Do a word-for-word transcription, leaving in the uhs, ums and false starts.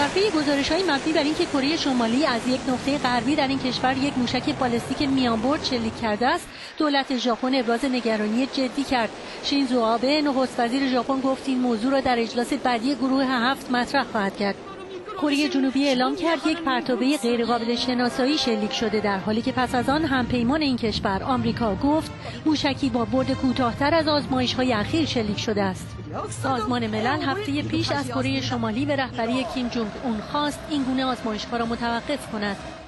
طی گزارش‌های مبنی بر اینکه کره شمالی از یک نقطه غربی در این کشور یک موشک بالستیک میانبرد شلیک کرده است، دولت ژاپن ابراز نگرانی جدی کرد. شینزو آبه نخست وزیر ژاپن گفت این موضوع را در اجلاس بعدی گروه هفت مطرح خواهد کرد. کره جنوبی اعلام کرد یک پرتابه غیرقابل شناسایی شلیک شده، در حالی که پس از آن همپیمان این کشور آمریکا گفت موشکی با برد کوتاه‌تر از آزمایش‌های اخیر شلیک شده است. سازمان ملل هفته پیش از کره شمالی به رهبری کیم جونگ اون خواست این گونه آزمایش‌ها را متوقف کند.